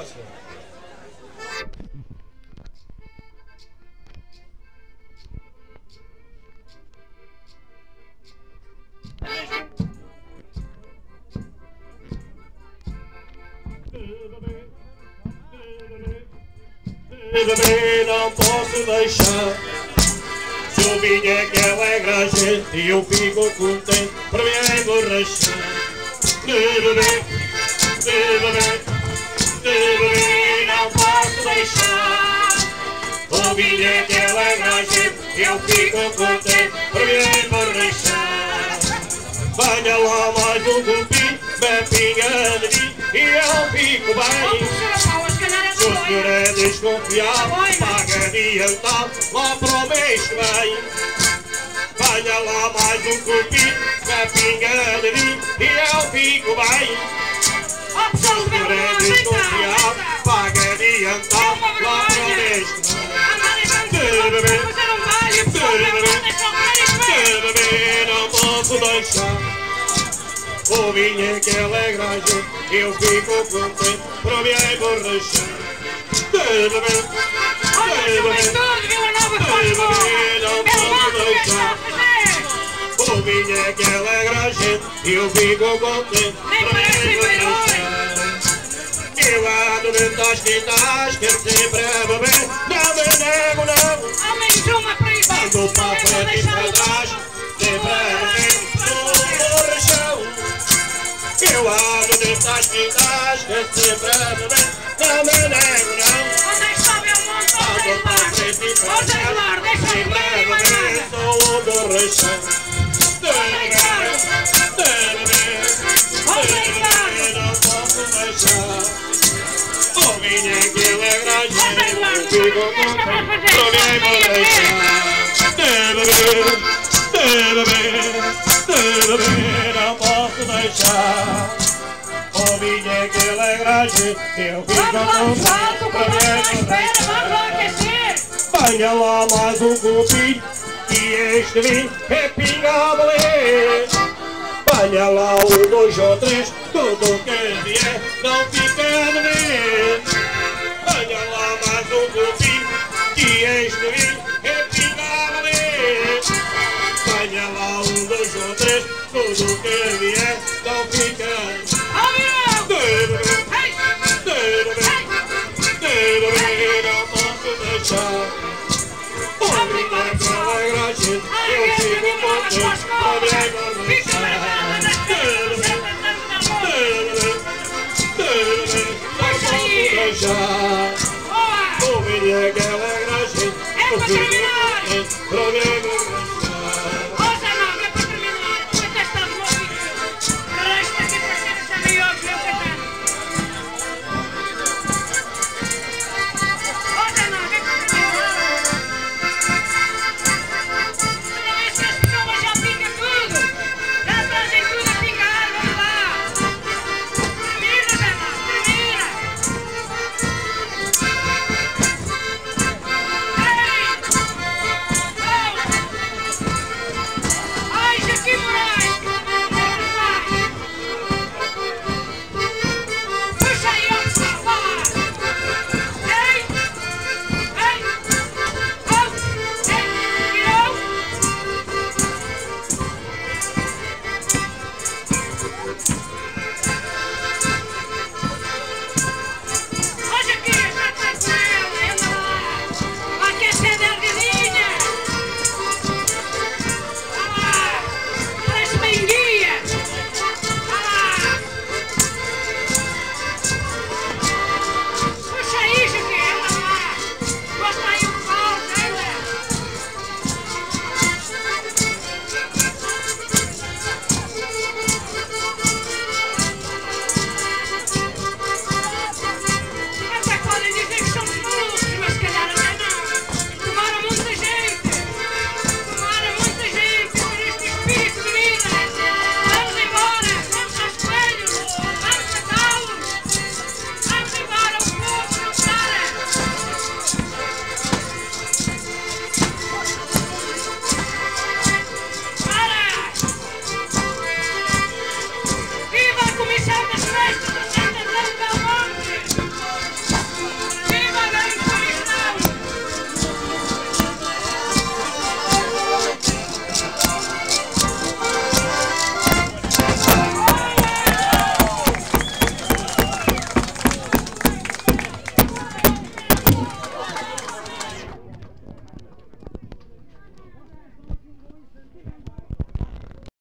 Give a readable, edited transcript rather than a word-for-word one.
Não posso deixar. Se eu vim é que alegra a gente e eu fico contente para me emborrachar. Não posso deixar. O vinho é que alegra a gente e eu fico contente para me emborrachar. Venha lá mais um copinho, bebe pinga de mim e eu fico bem. Se o senhor é desconfiado, paga adiantado lá para o mês que vem. Venha lá mais um copinho, bebe pinga de mim e eu fico bem. Se o senhor é desconfiado, paga adiantado lá para o mês que vem. Não posso deixar. O vinho é que alegra a gente, eu fico contente para me emborrachar. Não posso deixar. O vinho é que alegra a gente, eu fico contente para me emborrachar. Eu ando dentro das quintas, quero sempre a beber, não me nego não. Ando para frente e para trás, sempre a beber. Eu ando dentro das quintas, que sempre a beber, não me nego não. Ando para frente e para trás, sempre a beber, sou borrachão. Não posso deixar. O vinho é que alegra a gente, eu fico contente para me emborrachar. Não posso deixar. O vinho é que alegra a gente, eu fico contente para me emborrachar. Venha lá mais um copinho e este vinho é pingado ali. Venha lá um, dois ou três, tudo que vier não fica a beber. Venha lá mais um copinho e este vinho é pingado ali. Venha lá um, dois ou três, tudo que vier não fica a beber.